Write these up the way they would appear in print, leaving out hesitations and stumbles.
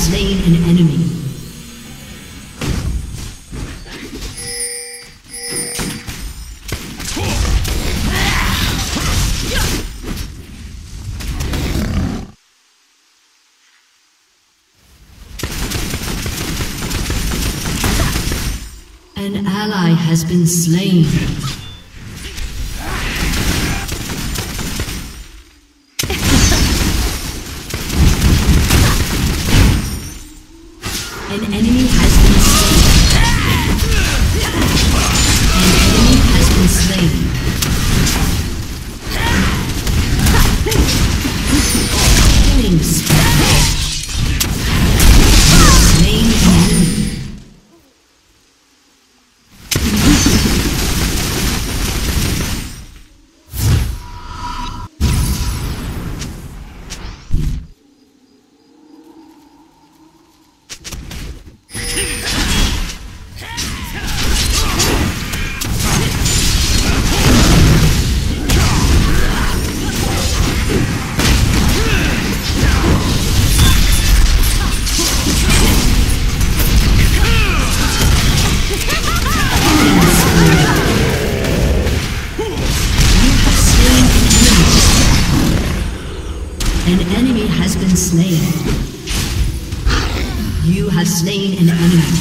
slain an enemy. An ally has been slain. An enemy has been slain. Killing spree. Slain an enemy. An enemy has been slain. You have slain an enemy.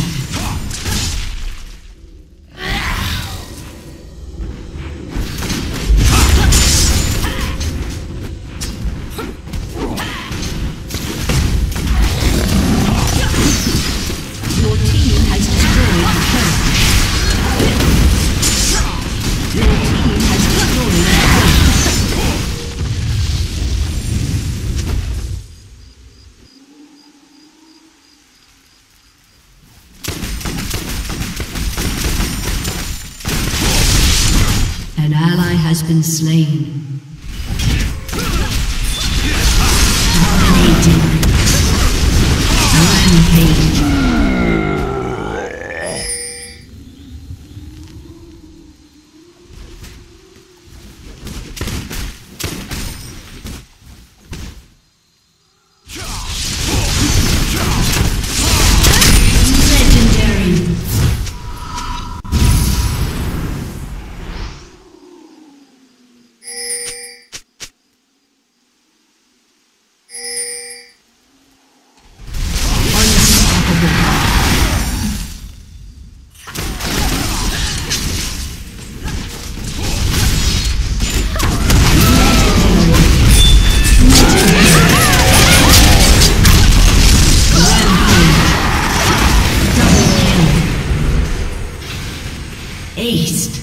Your team has destroyed a turret. Your team has destroyed a turret. An ally has been slain. Dominating. Rampage. Aced.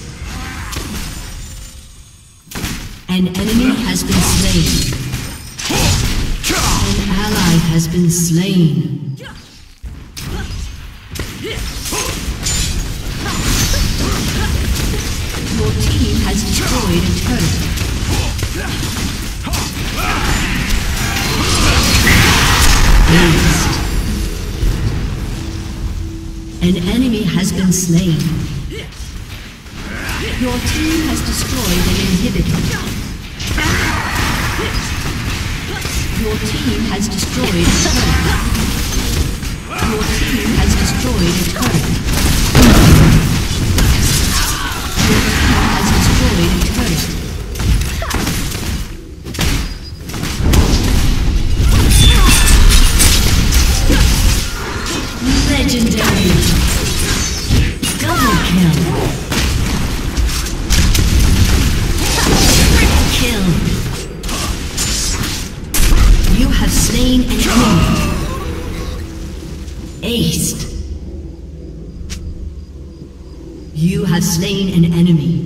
An enemy has been slain. An ally has been slain. Your team has destroyed a turret. Aced. An enemy has been slain. Your team has destroyed an inhibitor. Your team has destroyed a turret. Your team has destroyed a turret. Your team has destroyed a turret. Legendary. Double kill. Kill. You have slain an enemy. Aced. You have slain an enemy.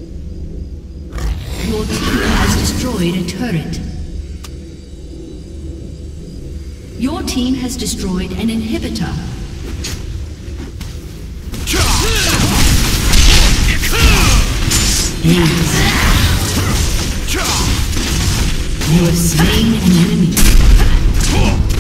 Your team has destroyed a turret. Your team has destroyed an inhibitor. Aced. You have slain an enemy.